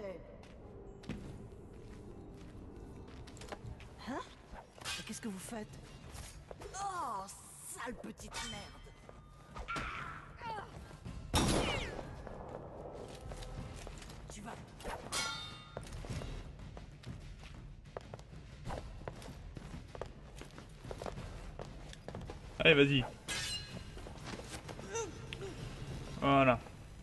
Hein? Mais qu'est-ce que vous faites? Oh, sale petite merde! Tu vas... Allez, vas-y. Voilà.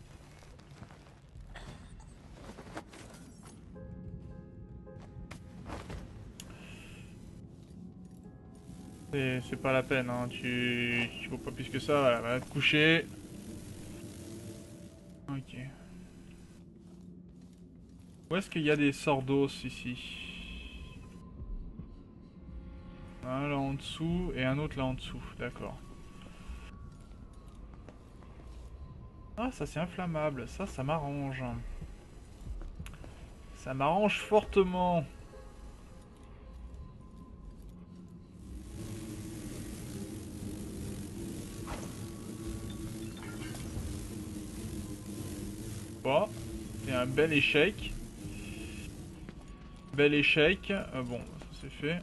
C'est pas la peine, hein. Tu vaux pas plus que ça. Voilà, va te coucher. Ok. Où est-ce qu'il y a des sorts d'os ici? Un là en dessous et un autre là en dessous. D'accord. Ah, ça c'est inflammable. Ça m'arrange. Ça m'arrange fortement. Bon, c'est un bel échec. Bel échec. Bon, ça c'est fait.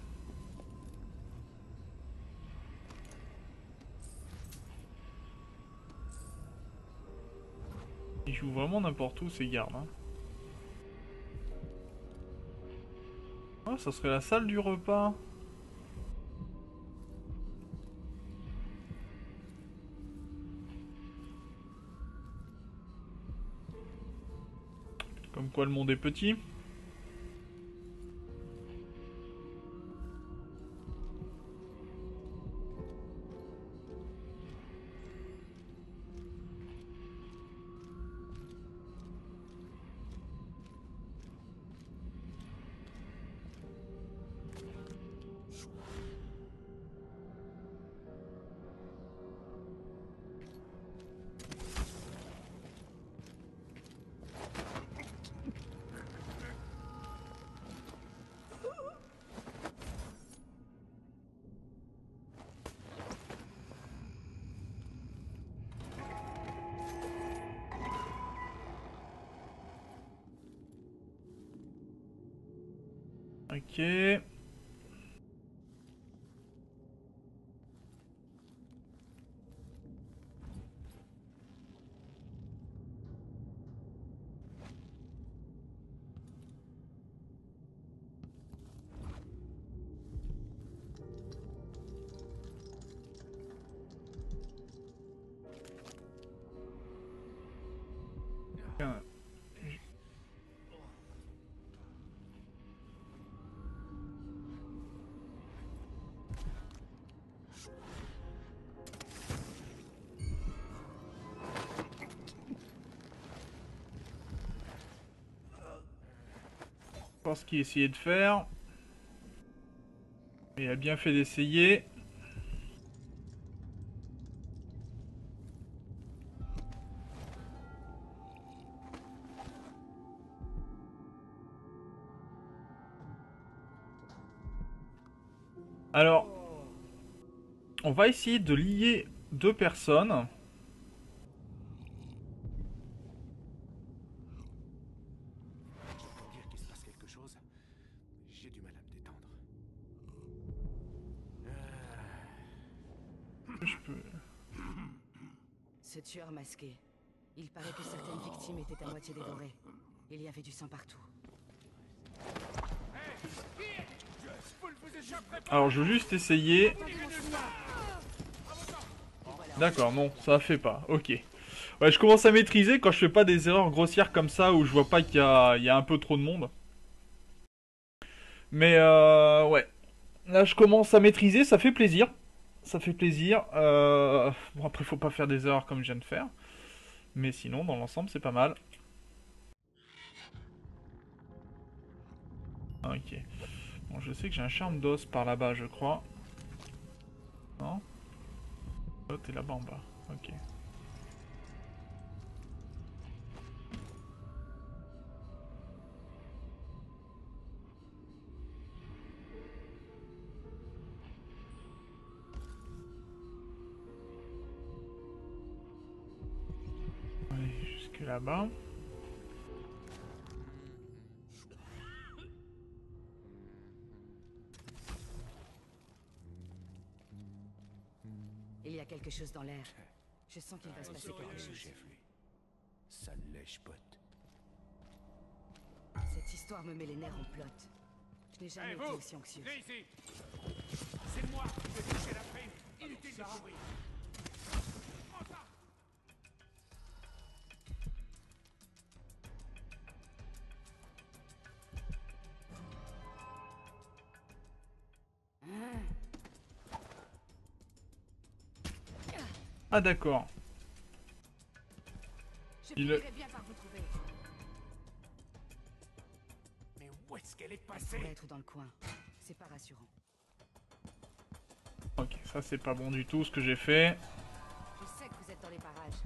Ils jouent vraiment n'importe où ces gardes. Hein. Ah, ça serait la salle du repas. Comme quoi le monde est petit. Ok. Tiens, voir ce qu'il essayait de faire. Il a bien fait d'essayer. Alors, on va essayer de lier deux personnes. Pour dire qu'il se passe quelque chose, j'ai du mal à me détendre. Je peux... Ce tueur masqué. Il paraît que certaines victimes étaient à moitié dévorées. Il y avait du sang partout. Alors, je veux juste essayer. D'accord, non, ça fait pas. Ok. Ouais, je commence à maîtriser quand je fais pas des erreurs grossières comme ça où je vois pas qu'il y a un peu trop de monde. Mais ouais. Là, je commence à maîtriser, ça fait plaisir. Ça fait plaisir. Bon, après, faut pas faire des erreurs comme je viens de faire. Mais sinon, dans l'ensemble, c'est pas mal. Ah, ok. Bon, je sais que j'ai un charme d'os par là-bas, je crois. Non? Oh, t'es là-bas en bas. Ok. Allez, jusque là-bas. a quelque chose dans l'air. Je sens qu'il va se passer quelque chose. Chef, lui. Sale lèche-pote. Cette histoire me met les nerfs en pelote. Je n'ai jamais été aussi anxieux. Venez ici. C'est moi qui vais toucher la prime. Inutile de courir. Prends ça. Ah d'accord. Je Il- finirai bien par vous trouver. Mais où est-ce qu'elle est Elle passée? pourrait être dans le coin. C'est pas rassurant. Ok, ça c'est pas bon du tout ce que j'ai fait. Je sais que vous êtes dans les parages.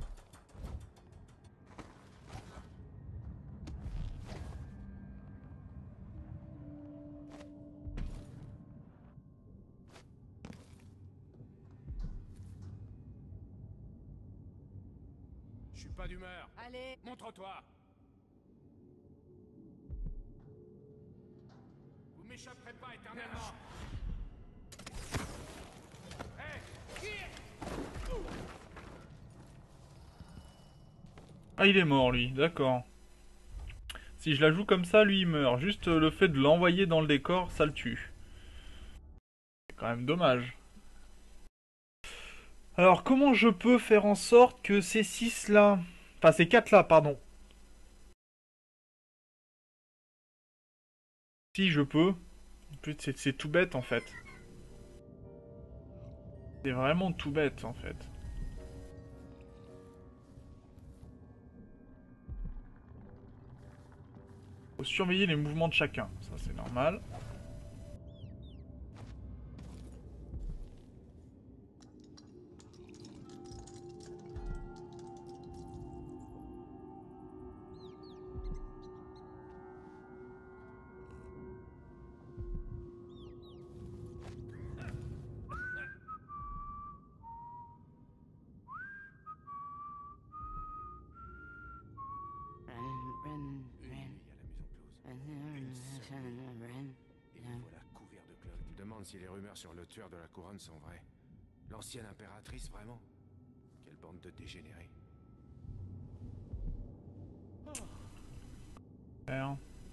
Je suis pas d'humeur. Allez, Montre-toi. Vous m'échapperez pas éternellement. Hé, Ah il est mort lui, d'accord. Si je la joue comme ça, lui il meurt. Juste le fait de l'envoyer dans le décor, ça le tue. C'est quand même dommage. Alors comment je peux faire en sorte que ces 6 là... Enfin ces 4 là, pardon. Si je peux. En plus c'est tout bête en fait. C'est vraiment tout bête en fait. Faut surveiller les mouvements de chacun, ça c'est normal. Et vous voilà couvert de cloques. Je me demande si les rumeurs sur le tueur de la couronne sont vraies. L'ancienne impératrice, vraiment? Quelle bande de dégénérés. Faire.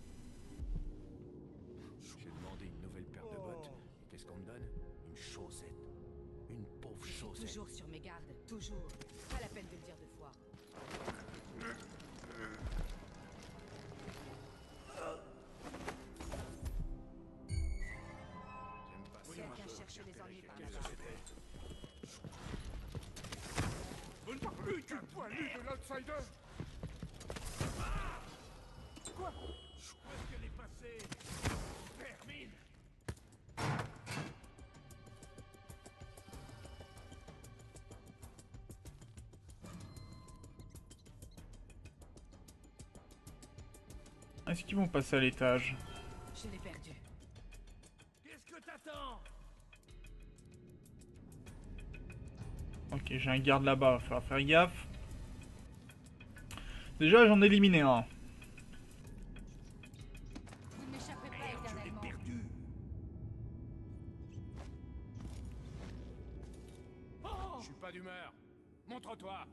J'ai demandé une nouvelle paire de bottes. Et qu'est-ce qu'on me donne? Une chaussette. Une pauvre chaussette. toujours sur mes gardes. Toujours. Pas la peine de le dire deux fois. J'aime pas ça. Quelqu'un cherche les ennuis par là-bas. Vous ne plus qu'une poilue de l'outsider. Quoi? Où est-ce qu'elle est passée? Termine. Est-ce qu'ils vont passer à l'étage? Je l'ai perdu. Qu'est-ce que t'attends? Ok, j'ai un garde là-bas, va falloir faire gaffe. Déjà j'en ai éliminé un. Vous ne m'échappez pas éternellement. Perdu. Je suis pas d'humeur. Montre-toi.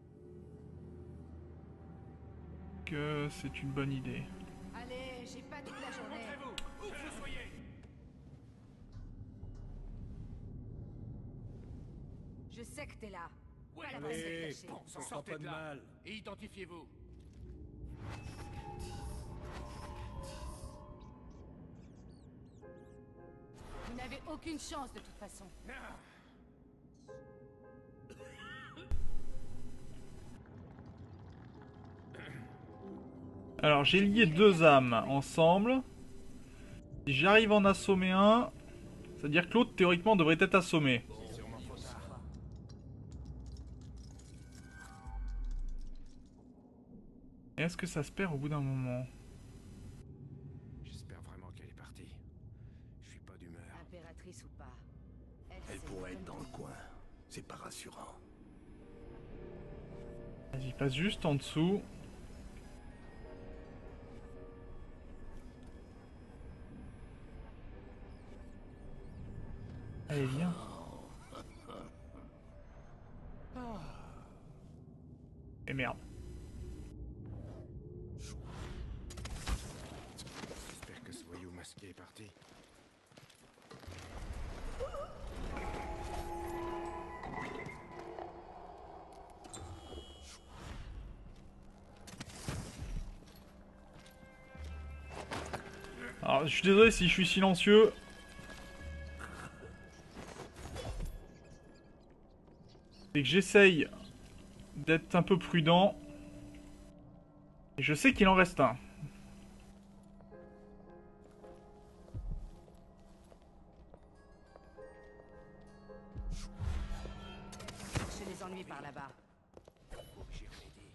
Que c'est une bonne idée. Allez, j'ai pas toute la journée. Montrez-vous. Où que vous soyez. Je sais que t'es là. Ouais, Pas la peine de te cacher. bon, sortez de là. Et identifiez-vous. Vous n'avez aucune chance de toute façon. Alors j'ai lié 2 âmes ensemble. Si j'arrive à en assommer un, c'est-à-dire que l'autre théoriquement devrait être assommé. Et est-ce que ça se perd au bout d'un moment? J'espère vraiment qu'elle est partie. Je suis pas d'humeur. Impératrice ou pas. Elle c'est pourrait comme être dans tout. le coin. C'est pas rassurant. Vas-y, passe juste en dessous. Allez, viens. merde. J'espère que ce voyou masqué est parti. Alors, je suis désolé si je suis silencieux. C'est que j'essaye d'être un peu prudent. Et je sais qu'il en reste un. Cherchez les ennuis par là-bas. Faut que j'y remédie.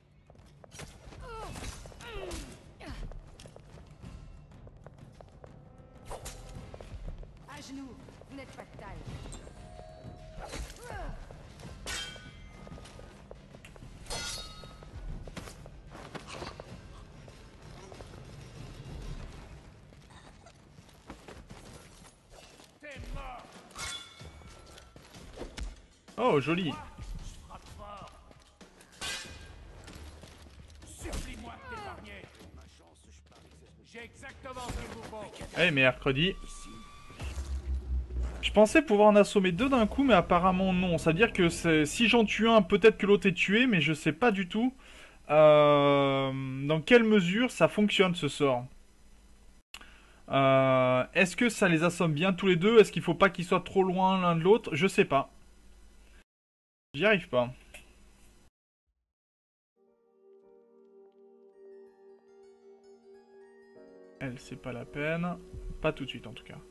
À genoux, vous n'êtes pas de taille. Oh, joli. Supplie-moi de t'épargner. Ma chance, je parie que c'est ce que j'ai exactement ce qu'il vous faut. Eh, mercredi. Je pensais pouvoir en assommer deux d'un coup, mais apparemment non. C'est-à-dire que si j'en tue un, peut-être que l'autre est tué, mais je sais pas du tout dans quelle mesure ça fonctionne ce sort. Est-ce que ça les assomme bien tous les deux? Est-ce qu'il faut pas qu'ils soient trop loin l'un de l'autre? Je sais pas. J'y arrive pas. Elle, c'est pas la peine. Pas tout de suite en tout cas.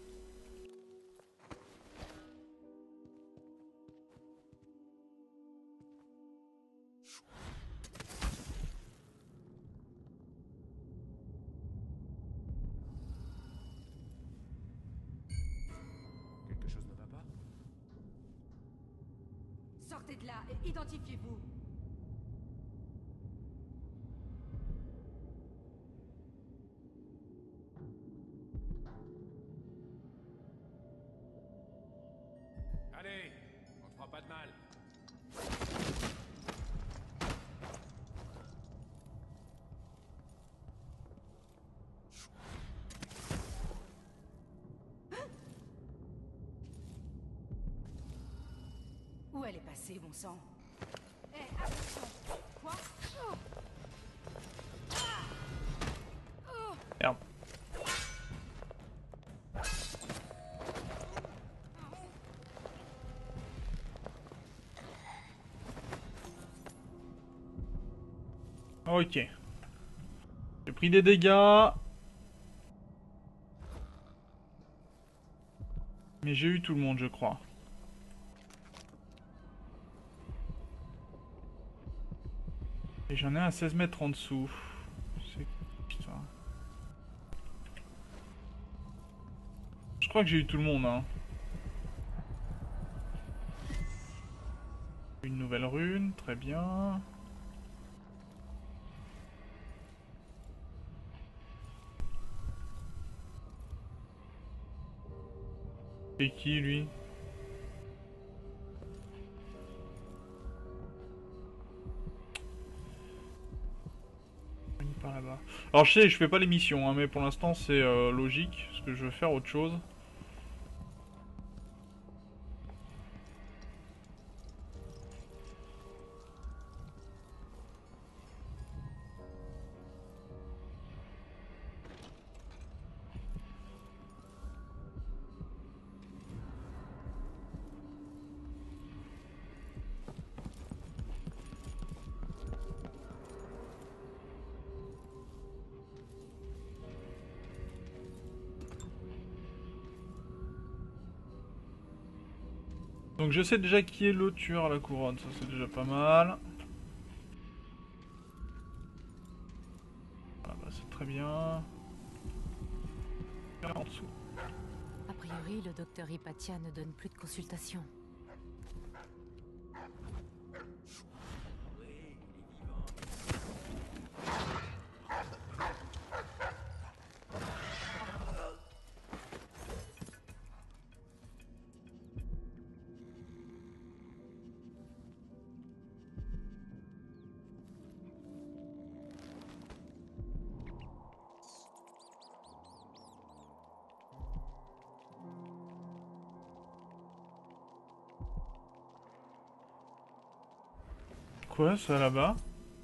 Quelque chose ne va pas? Sortez de là et identifiez-vous. Allez, on te fera pas de mal. Où elle est passée, bon sang? Hé, attention! Quoi? Merde. Ok. J'ai pris des dégâts. Mais j'ai eu tout le monde, je crois. Et j'en ai un à 16 mètres en dessous. C'est... Putain. Je crois que j'ai eu tout le monde, hein. Une nouvelle rune, très bien. C'est qui, lui? Par là-bas. Alors je sais, je fais pas les missions, hein, mais pour l'instant c'est logique, parce que je veux faire autre chose. Donc je sais déjà qui est le tueur à la couronne, ça c'est déjà pas mal. Ah bah c'est très bien. En dessous. A priori, le docteur Hypatia ne donne plus de consultation. quoi ça là-bas?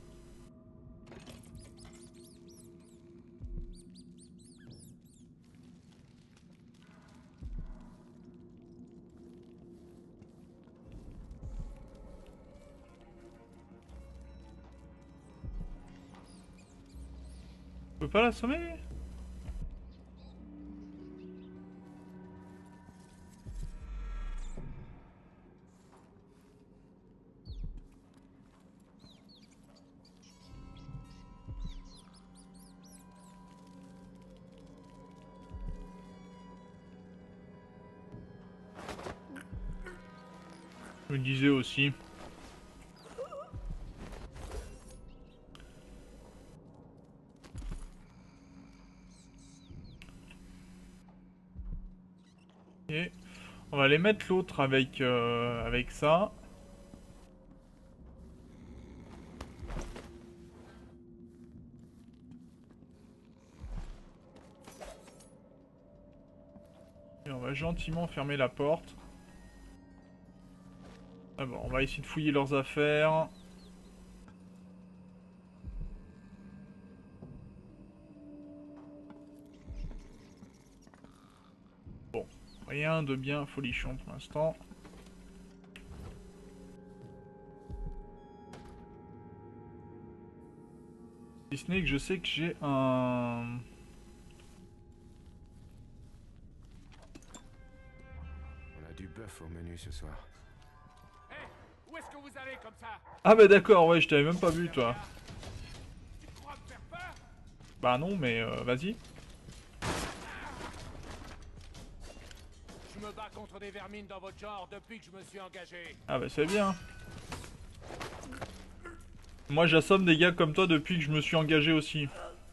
On peut pas l'assommer? Je me disais aussi. Et on va aller mettre l'autre avec ça. Et on va gentiment fermer la porte. Ah bon, on va essayer de fouiller leurs affaires. Bon, rien de bien folichon pour l'instant. Si ce n'est que je sais que j'ai un... On a du bœuf au menu ce soir. Hé, où est-ce que vous allez comme ça? Ah bah d'accord, ouais, je t'avais même pas vu toi. Tu crois me faire peur? Bah non, mais vas-y. Je me bats contre des vermines dans votre genre depuis que je me suis engagé. Ah bah c'est bien. Moi j'assomme des gars comme toi depuis que je me suis engagé aussi.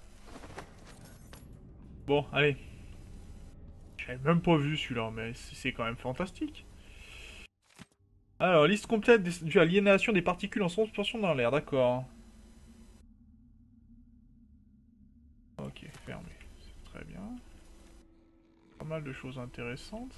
Bon, allez. J'avais même pas vu celui-là, mais c'est quand même fantastique. Alors, liste complète due à l'aliénation des particules en suspension dans l'air, d'accord. Ok, fermé. C'est très bien. Pas mal de choses intéressantes.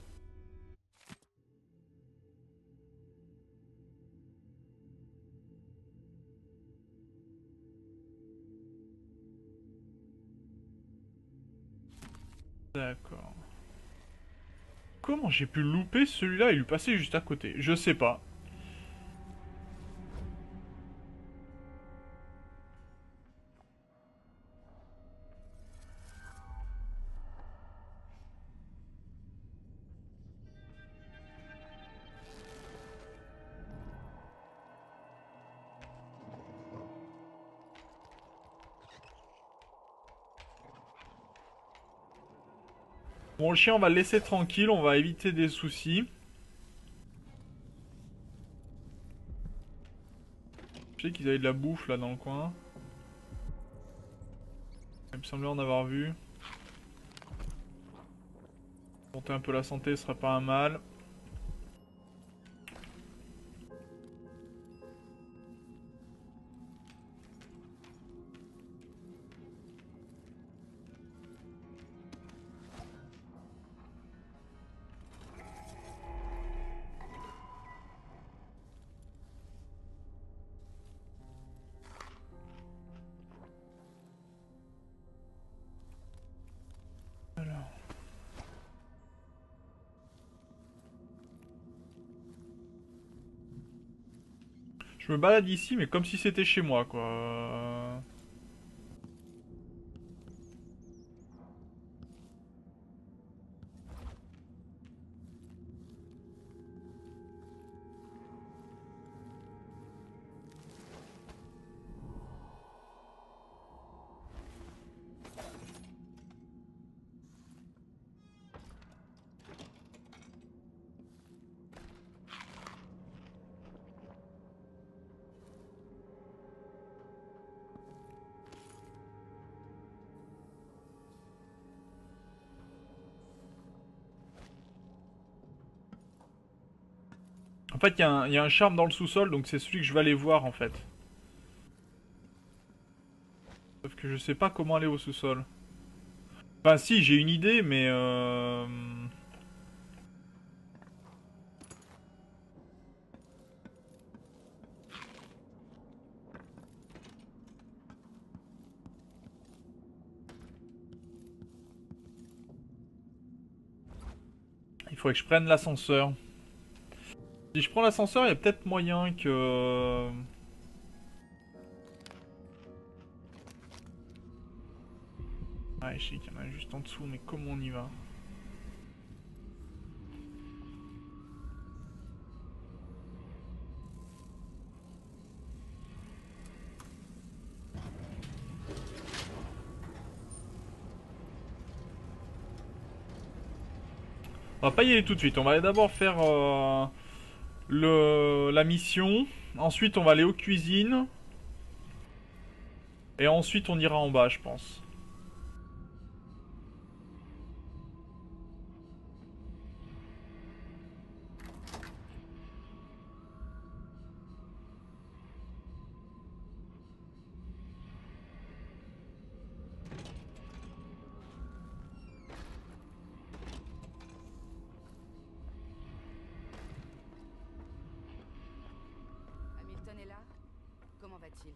D'accord. Comment j'ai pu louper celui-là et lui passer juste à côté? Je sais pas. Bon, le chien, on va le laisser tranquille, on va éviter des soucis. Je sais qu'ils avaient de la bouffe là dans le coin. Il me semblait en avoir vu. Monter un peu la santé, ce serait pas un mal. Alors. Je me balade ici, mais comme si c'était chez moi, quoi. En fait, il y a un charme dans le sous-sol, donc c'est celui que je vais aller voir, en fait. Sauf que je sais pas comment aller au sous-sol. Enfin, si, j'ai une idée, mais faudrait que je prenne l'ascenseur. Si je prends l'ascenseur, il y a peut-être moyen que... Ouais, je sais qu'il y en a juste en dessous, mais comment on y va? On va pas y aller tout de suite, on va d'abord faire la mission. Ensuite on va aller aux cuisines. Et ensuite on ira en bas je pense. Hamilton est là? Comment va-t-il?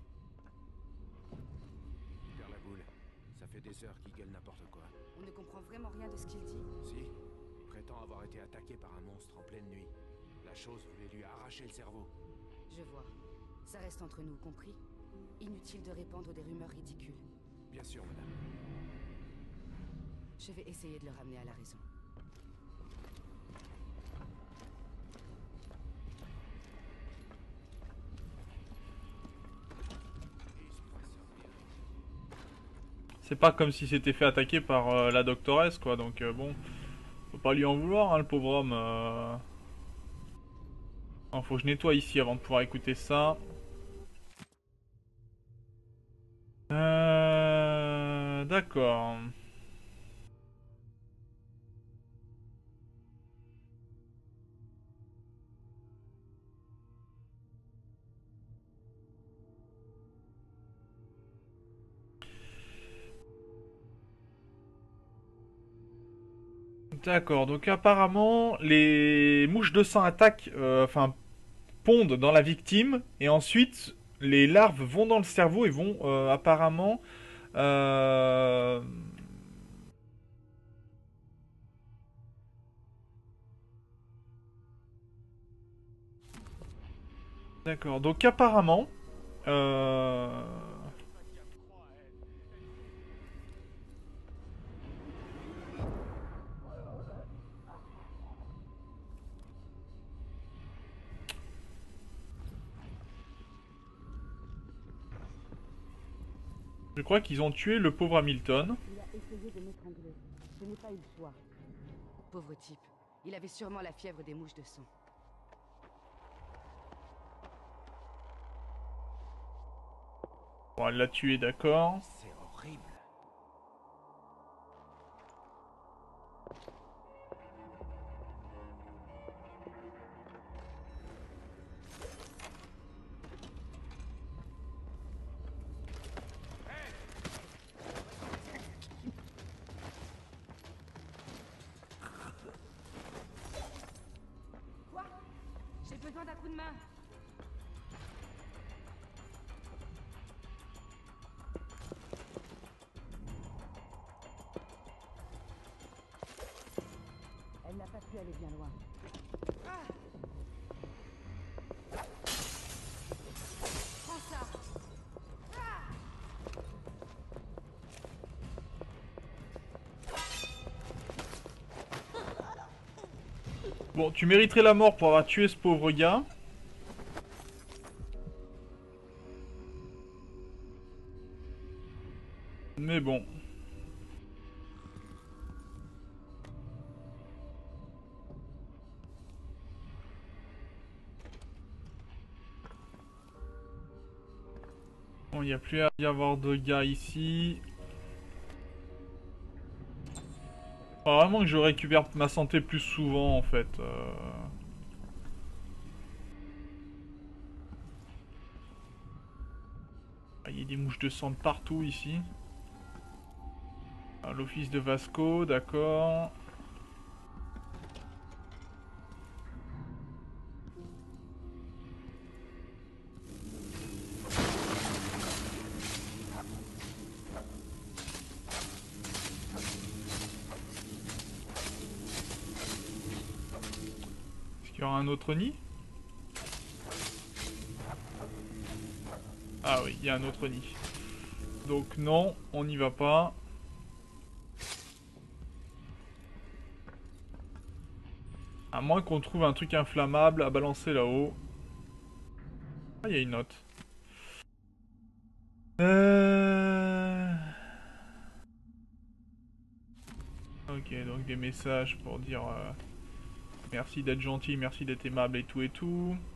Perd la boule. Ça fait des heures qu'il gueule n'importe quoi. On ne comprend vraiment rien de ce qu'il dit. Si, il prétend avoir été attaqué par un monstre en pleine nuit. La chose voulait lui arracher le cerveau. Je vois. Ça reste entre nous, compris? Inutile de répandre des rumeurs ridicules. Bien sûr, madame. Je vais essayer de le ramener à la raison. C'est pas comme si c'était fait attaquer par la doctoresse quoi, donc bon, faut pas lui en vouloir hein, le pauvre homme. Non, faut que je nettoie ici avant de pouvoir écouter ça. D'accord. D'accord, donc apparemment les mouches de sang attaquent, enfin pondent dans la victime et ensuite les larves vont dans le cerveau et vont apparemment d'accord, donc apparemment je crois qu'ils ont tué le pauvre Hamilton. Il a essayé de m'étrangler. Je n'ai pas eu le choix. Pauvre type. Il avait sûrement la fièvre des mouches de sang. Bon, elle l'a tué, d'accord. C'est horrible. Quoi? J'ai besoin d'un coup de main. Elle n'a pas pu aller bien loin. Prends ça. Bon, tu mériterais la mort pour avoir tué ce pauvre gars. Mais bon. Bon, il n'y a plus à y avoir de gars ici. Faut vraiment que je récupère ma santé plus souvent en fait. Il y a des mouches de sang de partout ici. Ah, l'office de Vasco, d'accord. Encore un autre nid? Ah oui, il y a un autre nid. Donc non, on n'y va pas. À moins qu'on trouve un truc inflammable à balancer là-haut. Ah, il y a une note. Ok, donc des messages pour dire merci d'être gentil, merci d'être aimable et tout et tout.